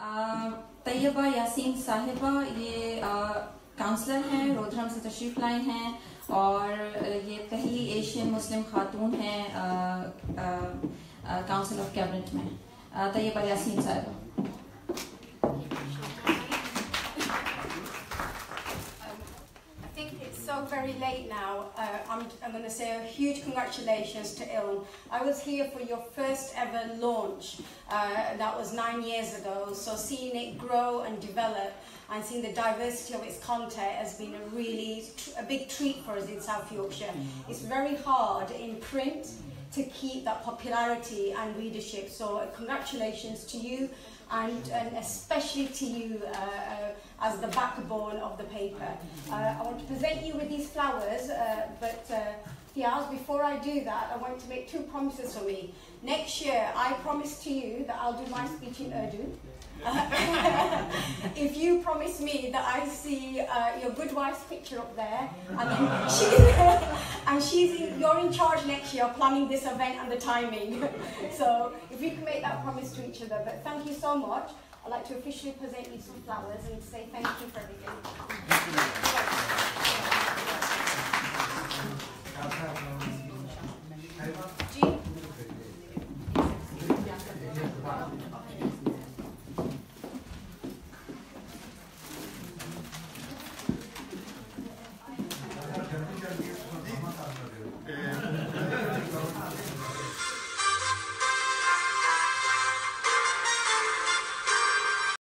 तैयबा यासीन साहिबा ये काउंसलर हैं, रोधरम से तशरीफ लाई हैं और ये पहली एशियन मुस्लिम खातून हैं काउंसिल ऑफ कैबिनेट में। तैयबा यासीन साहिबा। So very late now. I'm going to say a huge congratulations to Ilm. I was here for your first ever launch. That was 9 years ago. So seeing it grow and develop and seeing the diversity of its content has been a big treat for us in South Yorkshire. It's very hard in print to keep that popularity and readership. So congratulations to you and especially to you as the backbone of the paper. I want to present you with these flowers, but Fiaz, before I do that, I want to make 2 promises for me. Next year, I promise to you that I'll do my speech in Urdu. If you promise me that I see your good wife's picture up there, and you're in charge next year planning this event and the timing. So if you can make that promise to each other. But thank you so much. I'd like to officially present you some flowers and say thank you for everything.